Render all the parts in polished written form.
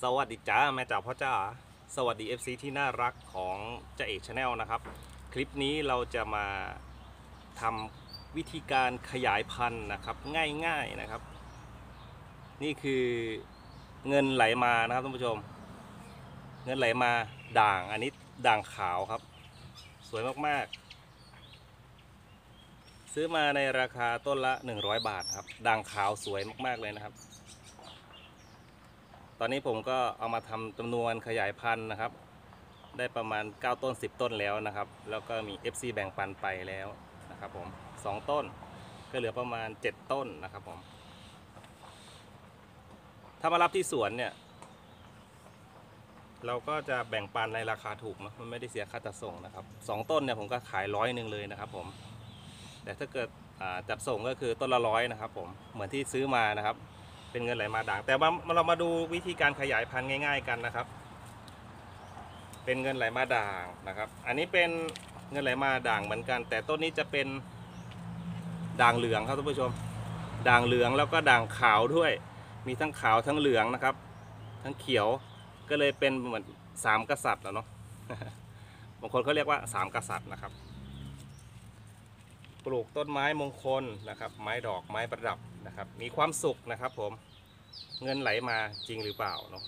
สวัสดีจ้าแม่จ๋าพ่อจ๋าสวัสดี FC ที่น่ารักของจ่าเอกชาแนลนะครับคลิปนี้เราจะมาทำวิธีการขยายพันธุ์นะครับง่ายๆนะครับนี่คือเงินไหลมานะครับท่านผู้ชมเงินไหลมาด่างอันนี้ด่างขาวครับสวยมากๆซื้อมาในราคาต้นละ100 บาทครับด่างขาวสวยมากๆเลยนะครับตอนนี้ผมก็เอามาทำจำนวนขยายพันธุ์นะครับได้ประมาณ9 ต้น 10 ต้นแล้วนะครับแล้วก็มี FC แบ่งปันไปแล้วนะครับผม2 ต้นก็เหลือประมาณ7 ต้นนะครับผมถ้ามารับที่สวนเนี่ยเราก็จะแบ่งปันในราคาถูกนะมันไม่ได้เสียค่าจัดส่งนะครับ2 ต้นเนี่ยผมก็ขาย100เลยนะครับผมแต่ถ้าเกิดจัดส่งก็คือต้นละ100นะครับผมเหมือนที่ซื้อมานะครับเป็นเงินไหลมาด่างแต่เรามาดูวิธีการขยายพันธุ์ง่ายๆกันนะครับเป็นเงินไหลมาด่างนะครับอันนี้เป็นเงินไหลมาด่างเหมือนกันแต่ต้นนี้จะเป็นด่างเหลืองครับท่านผู้ชมด่างเหลืองแล้วก็ด่างขาวด้วยมีทั้งขาวทั้งเหลืองนะครับทั้งเขียวก็เลยเป็นเหมือน3 กษัตริย์แล้วเนาะ บางคนเขาเรียกว่า3 กษัตริย์นะครับปลูกต้นไม้มงคลนะครับไม้ดอกไม้ประดับนะครับมีความสุขนะครับผมเงินไหลมาจริงหรือเปล่าเนาะ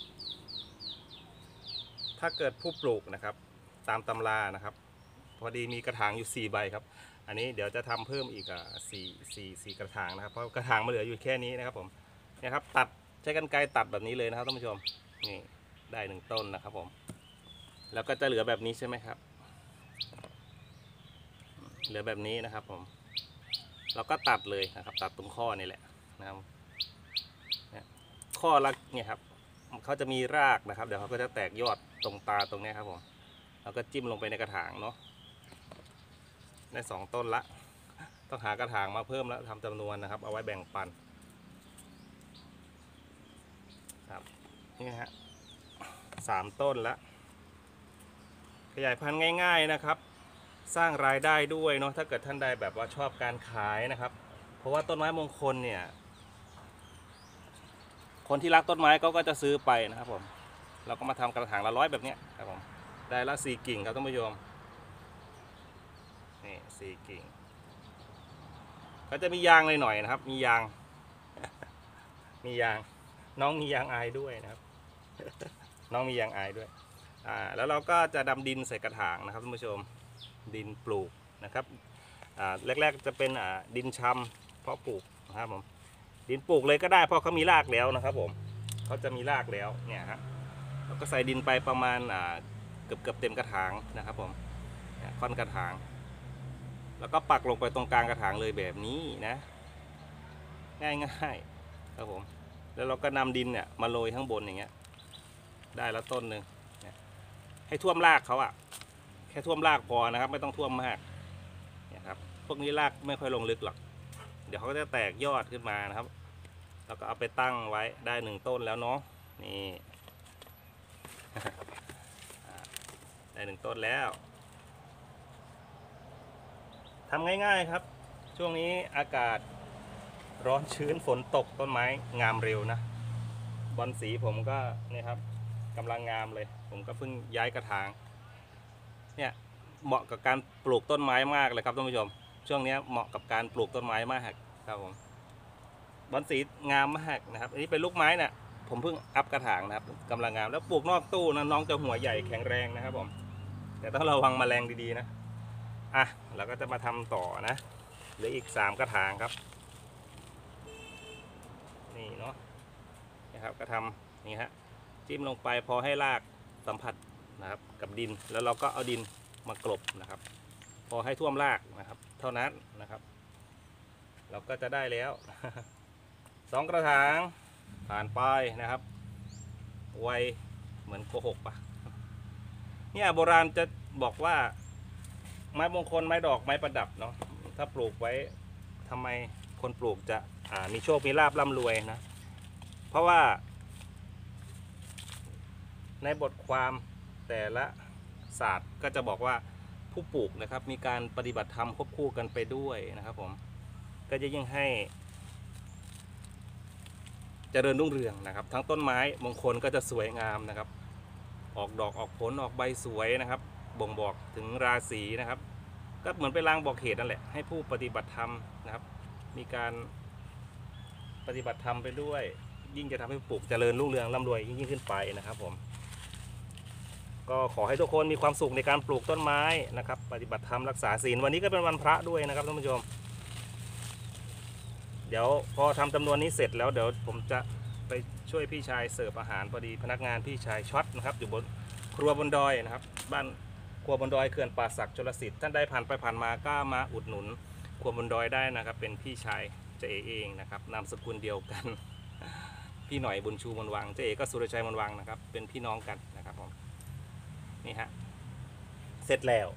ถ้าเกิดผู้ปลูกนะครับตามตำรานะครับพอดีมีกระถางอยู่4 ใบครับอันนี้เดี๋ยวจะทำเพิ่มอีก4กระถางนะครับเพราะกระถางมันเหลืออยู่แค่นี้นะครับผมเนี่ยครับตัดใช้กรรไกรตัดแบบนี้เลยนะครับท่านผู้ชมนี่ได้1 ต้นนะครับผมแล้วก็จะเหลือแบบนี้ใช่ไหมครับเหลือแบบนี้นะครับผมเราก็ตัดเลยนะครับตัดตรงข้อนี่แหละนะครับข้อละเนี่ยครับเขาจะมีรากนะครับเดี๋ยวเขาก็จะแตกยอดตรงตาตรงนี้ครับผมเราก็จิ้มลงไปในกระถางเนาะได้2 ต้นละต้องหากระถางมาเพิ่มแล้วทำจำนวนนะครับเอาไว้แบ่งปันครับนี่ฮะ3 ต้นละขยายพันธุ์ง่ายๆนะครับสร้างรายได้ด้วยเนาะถ้าเกิดท่านใดแบบว่าชอบการขายนะครับเพราะว่าต้นไม้มงคลเนี่ยคนที่รักต้นไม้ก็จะซื้อไปนะครับผมเราก็มาทำกระถางละ100แบบนี้ครับผมได้ละ4 กิ่งครับท่านผู้ชมนี่4 กิ่งก็จะมียางหน่อยนะครับมียาง มียางน้องมียางอายด้วยนะครับ น้องมียางอายด้วยแล้วเราก็จะดำดินใส่กระถางนะครับท่านผู้ชมดินปลูกนะครับแรกๆจะเป็นดินชำเพาะปลูกนะครับผมดินปลูกเลยก็ได้เพราะเขามีรากแล้วนะครับผมเขาจะมีรากแล้วเนี่ยฮะเราก็ใส่ดินไปประมาณเกือบเต็มกระถางนะครับผมค่อนกระถางแล้วก็ปักลงไปตรงกลางกระถางเลยแบบนี้นะง่ายๆครับผมแล้วเราก็นำดินเนี่ยมาโรยข้างบนอย่างเงี้ยได้แล้วต้นหนึ่งให้ท่วมรากเขาแค่ท่วมรากพอนะครับไม่ต้องท่วมมากเนี่ยครับพวกนี้รากไม่ค่อยลงลึกหรอกเดี๋ยวเขาก็จะแตกยอดขึ้นมานะครับแล้วก็เอาไปตั้งไว้ได้1 ต้นแล้วเนาะนี่ ได้1 ต้นแล้วทำง่ายๆครับช่วงนี้อากาศร้อนชื้นฝนตกต้นไม้งามเร็วนะบอนสีผมก็นี่ครับกำลังงามเลยผมก็เพิ่งย้ายกระถางเนี่ยเหมาะกับการปลูกต้นไม้มากเลยครับท่านผู้ชมช่วงนี้เหมาะกับการปลูกต้นไม้มากครับผมบอนสีงามมากนะครับอันนี้เป็นลูกไม้เนี่ยผมเพิ่งอัพกระถางนะครับกำลังงามแล้วปลูกนอกตู้นะน้องจะหัวใหญ่แข็งแรงนะครับผมแต่ต้องระวังแมลงดีๆนะเราก็จะมาทำต่อนะเหลืออีก3 กระถางครับนี่เนาะนะครับก็ทำนี่ฮะจิ้มลงไปพอให้รากสัมผัสนะครับกับดินแล้วเราก็เอาดินมากลบนะครับพอให้ท่วมรากนะครับเท่านั้นนะครับเราก็จะได้แล้ว 2 กระถางผ่านไปนะครับไวเหมือนโกหกปะเนี่ยโบราณจะบอกว่าไม้มงคลไม้ดอกไม้ประดับเนาะถ้าปลูกไว้ทำไมคนปลูกจะมีโชคมีลาภร่ำรวยนะเพราะว่าในบทความแต่ละศาสตร์ก็จะบอกว่าผู้ปลูกนะครับมีการปฏิบัติธรรมควบคู่กันไปด้วยนะครับผมก็จะยิ่งให้เจเจริญรุ่งเรืองนะครับ ทั้งต้นไม้มงคลก็จะสวยงามนะครับ ออกดอกออกผลออกใบสวยนะครับ บ่งบอกถึงราศีนะครับ ก็เหมือนเป็นลางบอกเหตุนั่นแหละให้ผู้ปฏิบัติธรรมนะครับ มีการปฏิบัติธรรมไปด้วย ยิ่งจะทำให้ปลูกเจริญรุ่งเรืองร่ำรวยยิ่งขึ้นไปนะครับผมก็ขอให้ทุกคนมีความสุขในการปลูกต้นไม้นะครับ ปฏิบัติธรรมรักษาศีลวันนี้ก็เป็นวันพระด้วยนะครับท่านผู้ชมเดี๋ยวพอทำจำนวนนี้เสร็จแล้วเดี๋ยวผมจะไปช่วยพี่ชายเสิร์ฟอาหารพอดีพนักงานพี่ชายช็อตนะครับอยู่บนครัวบนดอยนะครับบ้านครัวบนดอยเขื่อนป่าสักชลสิทธิ์ท่านได้ผ่านไปผ่านมาก็มาอุดหนุนครัวบนดอยได้นะครับเป็นพี่ชายเจ๊เองนะครับนามสกุลเดียวกัน พี่หน่อยบุญชูมนวังเจ๊ก็สุรชัยมนวังนะครับเป็นพี่น้องกันนะครับผมนี่ฮะเสร็จแล้ว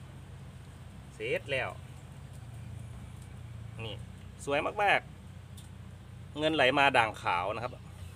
นี่สวยมากๆเงินไหลมาด่างขาวนะครับ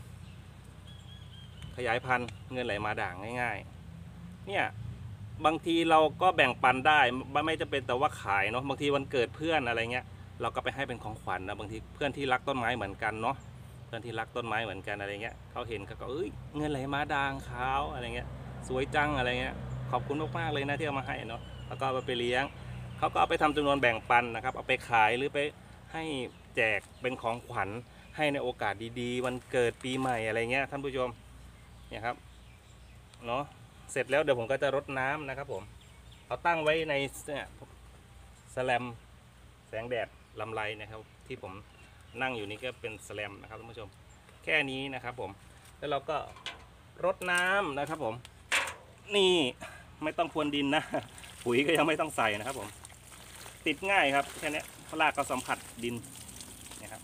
ขยายพันธุ์เงินไหลมาด่างง่ายๆเนี่ยบางทีเราก็แบ่งปันได้ไม่จะเป็นแต่ว่าขายเนาะบางทีวันเกิดเพื่อนอะไรเงี้ยเราก็ไปให้เป็นของขวัญนะบางทีเพื่อนที่รักต้นไม้เหมือนกันเนาะเพื่อนที่รักต้นไม้เหมือนกันอะไรเงี้ยเขาเห็นก็เอ้ยเงินไหลมาด่างขาวอะไรเงี้ยสวยจังอะไรเงี้ยขอบคุณมากๆเลยนะที่เอามาให้เนาะแล้วก็เอาไปเลี้ยงเขาก็เอาไปทำจำนวนแบ่งปันนะครับเอาไปขายหรือไปให้แจกเป็นของขวัญให้ในโอกาสดีๆวันเกิดปีใหม่อะไรเงี้ยท่านผู้ชมเนี่ยครับเนาะเสร็จแล้วเดี๋ยวผมก็จะรดน้ำนะครับผมเอาตั้งไว้ในเนี่ยสแลมแสงแดดลำไรนะครับที่ผมนั่งอยู่นี่ก็เป็นสแลมนะครับท่านผู้ชมแค่นี้นะครับผมแล้วเราก็รดน้ำนะครับผมนี่ไม่ต้องพรวนดินนะปุ๋ยก็ยังไม่ต้องใส่นะครับผมติดง่ายครับแค่นี้รากก็สัมผัสดินนะครับ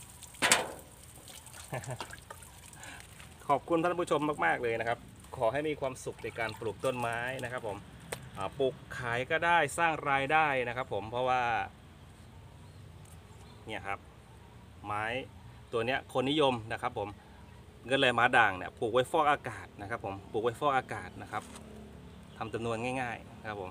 ขอบคุณท่านผู้ชมมากๆเลยนะครับขอให้มีความสุขในการปลูกต้นไม้นะครับผมปลูกขายก็ได้สร้างรายได้นะครับผมเพราะว่าเนี่ยครับไม้ตัวเนี้ยคนนิยมนะครับผมเงินไหลมาด่างเนี่ยปลูกไว้ฟอกอากาศนะครับผมปลูกไว้ฟอกอากาศนะครับทำจำนวนง่ายๆนะครับผม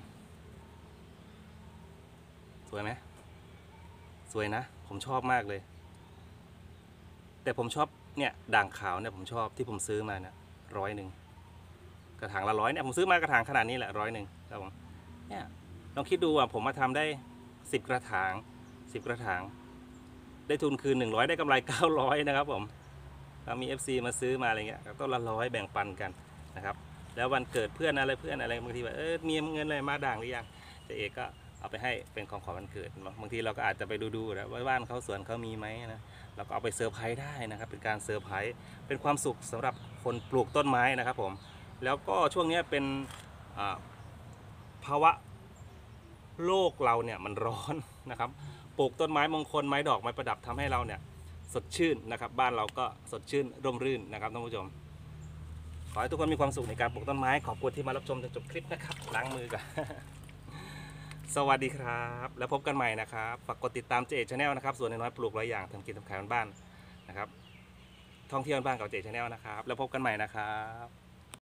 สวยไหมสวยนะผมชอบมากเลยแต่ผมชอบเนี่ยด่างขาวเนี่ยผมชอบที่ผมซื้อมาเนี่ย100กระถางละ100เนี่ยผมซื้อมากระถางขนาดนี้แหละ100ครับผมเนี่ยลองคิดดูผมมาทำได้10 กระถางได้ทุนคืน100ได้กำไร900นะครับผมถ้ามี FC มาซื้อมาอะไรเงี้ยต้นละ100แบ่งปันกันนะครับแล้ววันเกิดเพื่อนอะไรบางทีแบบมีเงินอะไรมาด่างหรือยังเจ๊เอกก็เอาไปให้เป็นของขวัญวันเกิดบางทีเราก็อาจจะไปดูนะว่าบ้านเขาสวนเขามีไหมนะเราก็เอาไปเซอร์ไพรส์ได้นะครับเป็นการเซอร์ไพรส์เป็นความสุขสำหรับคนปลูกต้นไม้นะครับผมแล้วก็ช่วงนี้เป็นภาวะโลกเราเนี่ยมันร้อนนะครับปลูกต้นไม้มงคลไม้ดอกไม้ประดับทำให้เราเนี่ยสดชื่นนะครับบ้านเราก็สดชื่นร่มรื่นนะครับท่านผู้ชมขอให้ทุกคนมีความสุขในการปลูกต้นไม้ขอบคุณที่มารับชมจนจบคลิปนะครับล้างมือกัน สวัสดีครับแล้วพบกันใหม่นะครับฝากกดติดตามเจชาแนลนะครับส่วนน้อยปลูกหลายอย่างทำกินทำขายบ้านนะครับท่องเที่ยวบ้านกับเจชาแนลนะครับแล้วพบกันใหม่นะครับ